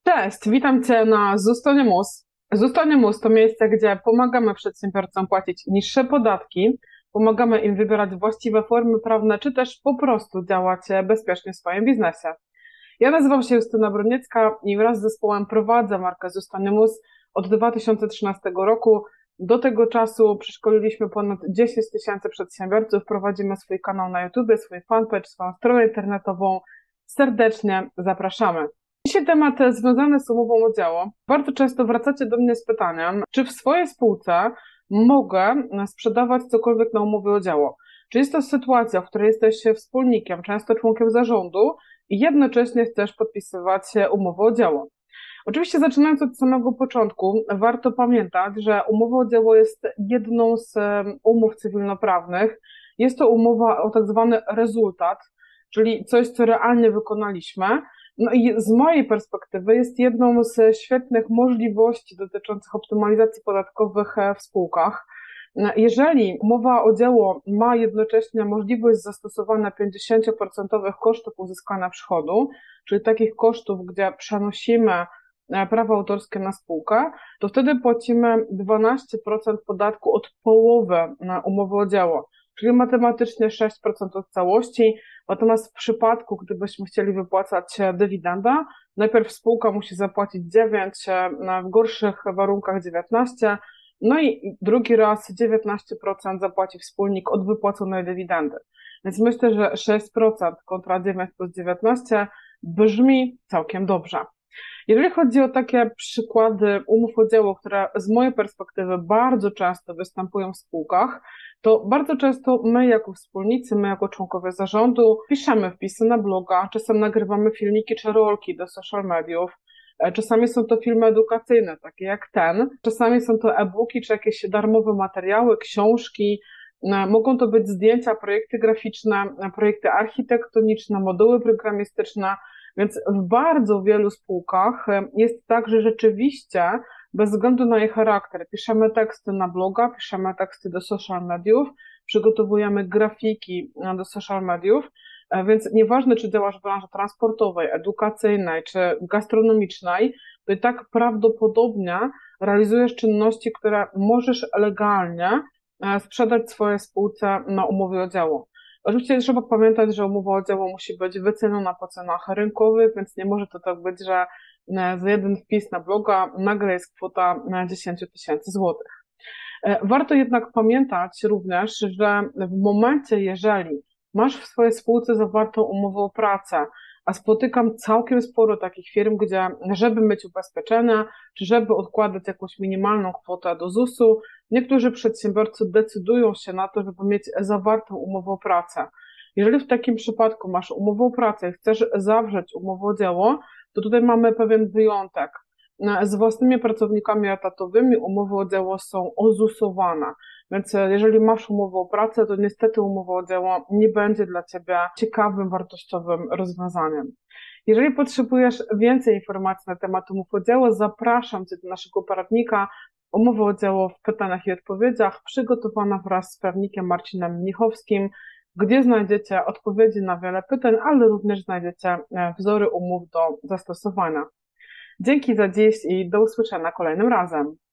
Cześć, witam Cię na Zustonimus. Zustonimus to miejsce, gdzie pomagamy przedsiębiorcom płacić niższe podatki, pomagamy im wybierać właściwe formy prawne, czy też po prostu działać bezpiecznie w swoim biznesie. Ja nazywam się Justyna Broniecka i wraz z zespołem prowadzę markę Zustonimus od 2013 roku. Do tego czasu przeszkoliliśmy ponad 10 tysięcy przedsiębiorców, prowadzimy swój kanał na YouTube, swój fanpage, swoją stronę internetową. Serdecznie zapraszamy. Dzisiaj temat związany z umową o dzieło. Bardzo często wracacie do mnie z pytaniem, czy w swojej spółce mogę sprzedawać cokolwiek na umowie o dzieło? Czy jest to sytuacja, w której jesteś wspólnikiem, często członkiem zarządu i jednocześnie chcesz podpisywać umowę o dzieło? Oczywiście zaczynając od samego początku, warto pamiętać, że umowa o dzieło jest jedną z umów cywilnoprawnych. Jest to umowa o tak zwany rezultat, czyli coś, co realnie wykonaliśmy. No i z mojej perspektywy jest jedną z świetnych możliwości dotyczących optymalizacji podatkowych w spółkach. Jeżeli umowa o dzieło ma jednocześnie możliwość zastosowania 50% kosztów uzyskania przychodu, czyli takich kosztów, gdzie przenosimy prawa autorskie na spółkę, to wtedy płacimy 12% podatku od połowy na umowę o dzieło, czyli matematycznie 6% od całości. Natomiast w przypadku, gdybyśmy chcieli wypłacać dywidendę, najpierw spółka musi zapłacić 9, w gorszych warunkach 19, no i drugi raz 19% zapłaci wspólnik od wypłaconej dywidendy. Więc myślę, że 6% kontra 9 plus 19 brzmi całkiem dobrze. Jeżeli chodzi o takie przykłady umów o dzieło, które z mojej perspektywy bardzo często występują w spółkach, to bardzo często my jako wspólnicy, my jako członkowie zarządu piszemy wpisy na bloga, czasem nagrywamy filmiki czy rolki do social mediów, czasami są to filmy edukacyjne, takie jak ten, czasami są to e-booki czy jakieś darmowe materiały, książki, mogą to być zdjęcia, projekty graficzne, projekty architektoniczne, moduły programistyczne, więc w bardzo wielu spółkach jest tak, że rzeczywiście bez względu na jej charakter piszemy teksty na bloga, piszemy teksty do social mediów, przygotowujemy grafiki do social mediów, więc nieważne, czy działasz w branży transportowej, edukacyjnej czy gastronomicznej, to i tak prawdopodobnie realizujesz czynności, które możesz legalnie sprzedać swojej spółce na umowie o dzieło. Oczywiście trzeba pamiętać, że umowa o dzieło musi być wyceniona po cenach rynkowych, więc nie może to tak być, że za jeden wpis na bloga nagle jest kwota 10 tysięcy złotych. Warto jednak pamiętać również, że w momencie, jeżeli masz w swojej spółce zawartą umowę o pracę, a spotykam całkiem sporo takich firm, gdzie żeby mieć ubezpieczenia, czy żeby odkładać jakąś minimalną kwotę do ZUS-u, niektórzy przedsiębiorcy decydują się na to, żeby mieć zawartą umowę o pracę. Jeżeli w takim przypadku masz umowę o pracę i chcesz zawrzeć umowę o dzieło, to tutaj mamy pewien wyjątek. Z własnymi pracownikami etatowymi umowy o dzieło są ozusowane, więc jeżeli masz umowę o pracę, to niestety umowa o dzieło nie będzie dla Ciebie ciekawym, wartościowym rozwiązaniem. Jeżeli potrzebujesz więcej informacji na temat umów o dzieło, zapraszam Cię do naszego poradnika Umowy o dzieło w pytaniach i odpowiedziach, przygotowana wraz z prawnikiem Marcinem Mnichowskim, gdzie znajdziecie odpowiedzi na wiele pytań, ale również znajdziecie wzory umów do zastosowania. Dzięki za dziś i do usłyszenia kolejnym razem.